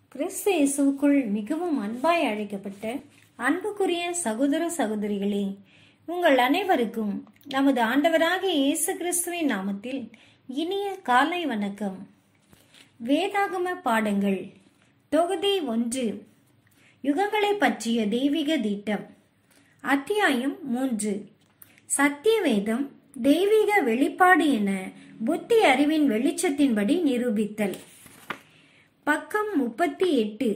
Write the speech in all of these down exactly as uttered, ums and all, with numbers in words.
கிறிஸ்து இயேசுவுக்குள் மிகவும் அன்பாய் அழைக்கப்பட்ட அன்புக்குரிய சகோதர சகோதரிகளே, உங்கள் அனைவருக்கும் நமது ஆண்டவராகிய இயேசு கிறிஸ்துவின் நாமத்தில் இனிய காலை வணக்கம். வேதாகம பாடங்கள் தொகுதி ஒன்று, யுகங்களை பற்றிய தெய்வீக திட்டம். அத்தியாயம் மூன்று, சத்திய வேதம் தெய்வீக வெளிப்பாடு என புத்தி அறிவின் வெளிச்சத்தின்படி நிரூபித்தல். பக்கம் முப்பத்தி எட்டு.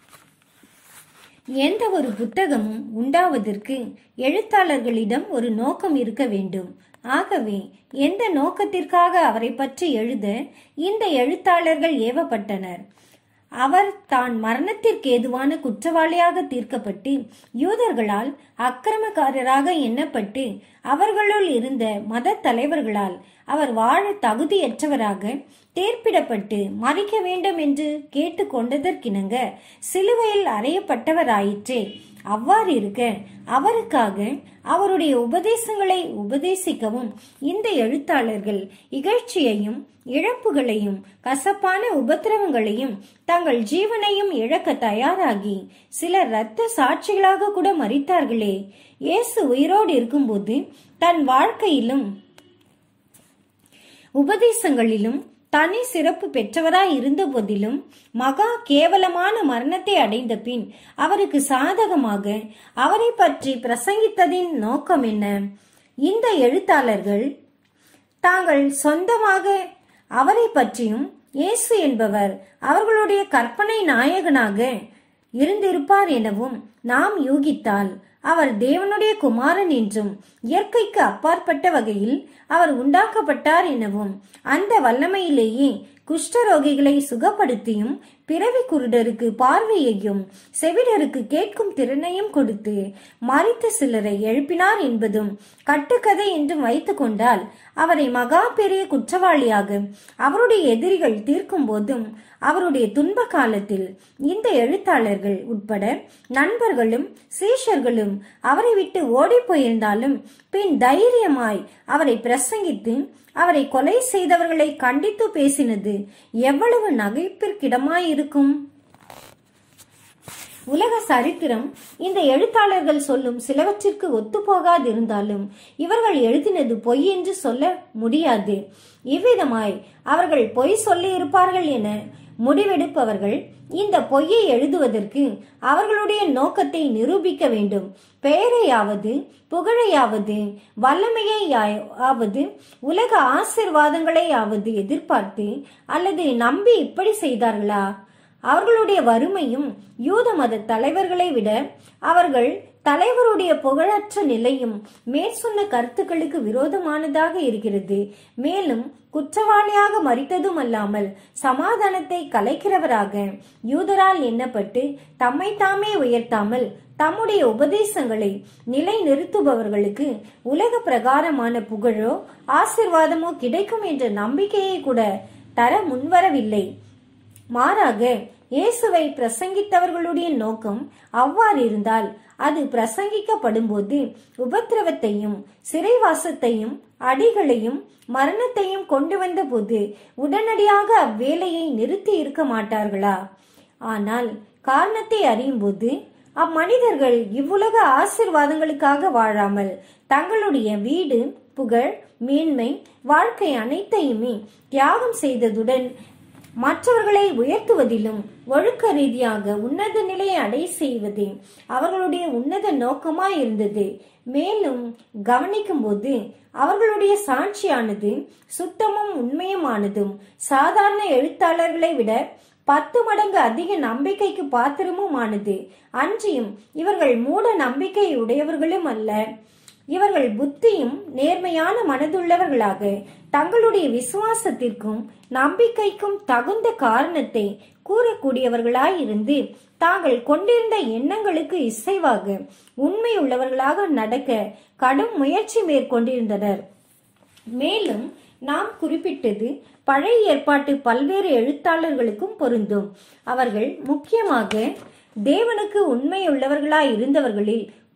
எந்த ஒரு புத்தகமும் உண்டாவதற்கு எழுத்தாளர்களிடம் ஒரு நோக்கம் இருக்க வேண்டும். ஆகவே எந்த நோக்கத்திற்காக அவரை பற்றி எழுத இந்த எழுத்தாளர்கள் ஏவப்பட்டனர்? அவர் தான் மரணத்திற்கு ஏதுவான குற்றவாளியாக தீர்க்கப்பட்டு யூதர்களால் அக்கிரமக்காரராக எண்ணப்பட்டு அவர்களுள் இருந்த மத தலைவர்களால் அவர் வாழ தகுதியற்றவராக தேர்ப்பிடப்பட்டு மறிக்க வேண்டும் என்று கேட்டு கொண்டதற்கிணங்க சிலுவையில் அறையப்பட்டவராயிற்றே. அவ்வாறு இருக்க அவருக்காக அவருடைய உபதேசங்களை உபதேசிக்கவும் இந்த எழுத்தாளர்கள் இகழ்ச்சியையும் இழப்புகளையும் கசப்பான உபத்திரவங்களையும் தங்கள் ஜீவனையும் இழக்க தயாராகி சிலர் இரத்த சாட்சிகளாக கூட மரித்தார்களே. இயேசு உயிரோடு இருக்கும்போது தன் வாழ்க்கையிலும் உபதேசங்களிலும் தனி சிறப்பு பெற்றவராய் இருந்த போதிலும் மகா கேவலமான மரணத்தை அடைந்த பின் அவருக்கு சாதகமாக அவரை பற்றி பிரசங்கித்ததின் நோக்கம் என்ன? இந்த எழுத்தாளர்கள் தாங்கள் சொந்தமாக அவரை பற்றியும் இயேசு என்பவர் அவர்களுடைய கற்பனை நாயகனாக இருந்திருப்பார் எனவும் நாம் யூகித்தால் அவர் தேவனுடைய குமாரன் என்றும் இயற்கைக்கு அப்பாற்பட்ட வகையில் அவர் உண்டாக்கப்பட்டார் எனவும் அந்த வல்லமையிலேயே குஷ்டரோகிகளை சுகப்படுத்தியும் பிறவி குருடருக்கு பார்வையையும் செவிடருக்கு கேட்கும் திறனையும் கொடுத்து மரித்த சிலரை எழுப்பினார் என்பதும் கட்டுக்கதை என்றும் வைத்து கொண்டால் அவரை மகா பெரிய குற்றவாளியாக அவருடைய எதிரிகள் தீர்க்கும் போதும் அவருடைய துன்ப காலத்தில் இந்த எழுத்தாளர்கள் உட்பட நண்பர்களும் சீஷர்களும் அவரை விட்டு ஓடி போயிருந்தாலும் பின் தைரியமாய் அவரை பிரசங்கித்து அவரை கொலை செய்தவர்களை கண்டித்து பேசினது எவ்வளவு நகைப்பிற்கிடமாயிருக்கும். உலக சரித்திரம் இந்த எழுத்தாளர்கள் சொல்லும் சிலவற்றிற்கு ஒத்துப்போகாதிருந்தாலும் இவர்கள் எழுதினது பொய் என்று சொல்ல முடியாது. இவ்விதமாய் அவர்கள் பொய் சொல்லி இருப்பார்கள் என முடிவெடுப்பவர்கள் இந்த பொய்யை எழுதுவதற்கு அவர்களுடைய நோக்கத்தை நிரூபிக்க வேண்டும். பெயரையாவது புகழையாவது வல்லமையாவது உலக ஆசீர்வாதங்களையாவது எதிர்பார்த்து அல்லது நம்பி இப்படி செய்தார்களா? அவர்களுடைய வறுமையும் யூத மத தலைவர்களை விட அவர்கள் தலைவருடைய புகழற்ற நிலையும் மேற்சொன்ன கருத்துக்களுக்கு விரோதமானதாக இருக்கிறது. மேலும் குற்றவாளியாக மரித்ததும் அல்லாமல் சமாதானத்தை கலைக்கிறவராக யூதரால் எண்ணப்பட்டு தம்மை தாமே உயர்த்தாமல் தம்முடைய உபதேசங்களை நிலை நிறுத்துபவர்களுக்கு உலக பிரகாரமான புகழோ ஆசீர்வாதமோ கிடைக்கும் என்ற நம்பிக்கையை கூட தர முன்வரவில்லை. மாறாக இயேசுவை பிரசங்கித்தவர்களுடைய நோக்கம் அவ்வாறு இருந்தால் அது பிரசங்கிக்கப்படும் போது உபத்திரவத்தையும் சிறைவாசத்தையும் அடிகளையும் மரணத்தையும் கொண்டு வந்த போது உடனடியாக அவ்வேலையை நிறுத்தி இருக்க மாட்டார்களா? ஆனால் காரணத்தை அறியும் போது அம்மனிதர்கள் இவ்வுலக ஆசீர்வாதங்களுக்காக வாழாமல் தங்களுடைய வீடு புகழ் மேன்மை வாழ்க்கை அனைத்தையுமே தியாகம் செய்ததுடன் மற்றவர்களை உயர்த்துவதிலும் ஒழுக்க ரீதியாக உன்னத நிலையை அடை செய்வதே அவர்களுடைய உன்னத நோக்கமாய் இருந்தது. மேலும் கவனிக்கும் போது அவர்களுடைய சாட்சியானது சுத்தமும் உண்மையுமானதும் சாதாரண எழுத்தாளர்களை விட பத்து மடங்கு அதிக நம்பிக்கைக்கு பாத்திரமுமானது. அன்றியும் இவர்கள் மூட நம்பிக்கை உடையவர்களும் அல்ல. இவர்கள் புத்தியும் நேர்மையான மனதுள்ளவர்களாக தங்களுடைய விசுவாசத்திற்கும் நம்பிக்கைக்கும் தகுந்த காரணத்தை கூறக்கூடியவர்களாயிருந்து தாங்கள் கொண்டிருந்த எண்ணங்களுக்கு இசைவாக உண்மை உள்ளவர்களாக நடக்க கடும் முயற்சி மேற்கொண்டிருந்தனர். மேலும் நாம் குறிப்பிட்டது பழைய ஏற்பாட்டு பல்வேறு எழுத்தாளர்களுக்கும் பொருந்தும். அவர்கள் முக்கியமாக தேவனுக்கு உண்மையுள்ளவர்களாய் இருந்தவர்களில்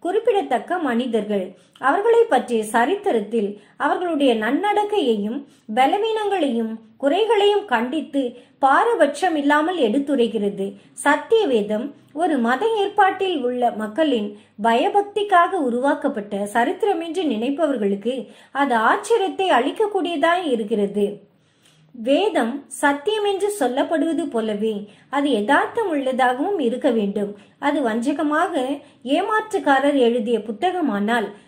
குறிப்பிடத்தக்க மனிதர்கள். அவர்களை பற்றிய சரித்திரத்தில் அவர்களுடைய நன்னடக்கையையும் பலவீனங்களையும் குறைகளையும் கண்டித்து பாரபட்சம் இல்லாமல் எடுத்துரைக்கிறது. சத்திய வேதம் ஒரு மத ஏற்பாட்டில் உள்ள மக்களின் பயபக்திக்காக உருவாக்கப்பட்ட சரித்திரம் என்று நினைப்பவர்களுக்கு அது ஆச்சரியத்தை அளிக்கக்கூடியதாய் இருக்கிறது. வேதம் சத்தியம் என்று சொல்லப்படுவது போலவே அது யதார்த்தம் உள்ளதாகவும் இருக்க வேண்டும். அது வஞ்சகமாக ஏமாற்றுக்காரர் எழுதிய புத்தகமானால்